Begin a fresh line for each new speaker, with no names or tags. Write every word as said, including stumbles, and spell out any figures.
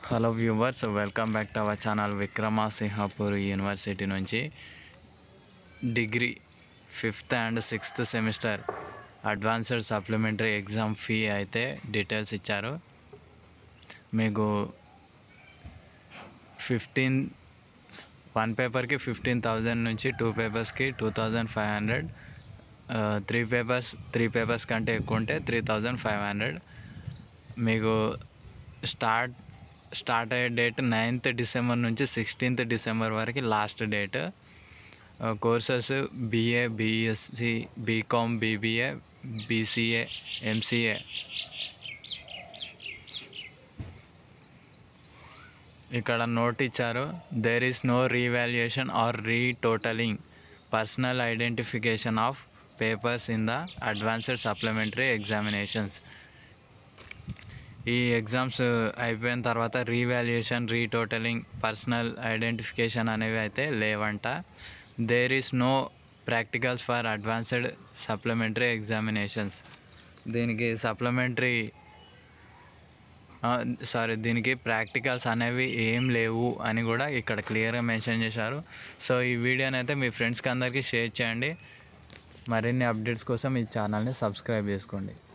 Hello viewers, welcome back to our channel. Vikramasimhapuri university నుంచి degree fifth and sixth semester advanced supplementary exam fee అయితే details ఇచ్చారు. మీకు fifteen one పేపర్కి fifteen thousand నుంచి two పేపర్స్కి two thousand five hundred three papers three papers కంటే ఎక్కువ ఉంటే త్రీ థౌజండ్ ఫైవ్ హండ్రెడ్ మీకు స్టార్ట్ స్టార్ట్ అయ్యే డేట్ నైన్త్ డిసెంబర్ నుంచి సిక్స్టీన్త్ డిసెంబర్ వరకు last date. Courses BA, BSc, BCom, BBA, BCA, MCA. ఇక్కడ నోట్ ఇచ్చారు, there is no revaluation or retotaling personal identification of papers in the advanced supplementary examinations. ఈ exams అయిపోయిన తర్వాత revaluation, retotaling, personal identification అనేవి అయితే లేవంట. There is no practicals for advanced supplementary examinations. దీనికి supplementary sorry దీనికి practicals అనేవి ఏం లేవు అని కూడా ఇక్కడ క్లియర్గా మెన్షన్ చేశారు. సో ఈ వీడియోని అయితే మీ ఫ్రెండ్స్కి అందరికీ షేర్ చేయండి. మరిన్ని అప్డేట్స్ కోసం ఈ ఛానల్ని సబ్స్క్రైబ్ చేసుకోండి.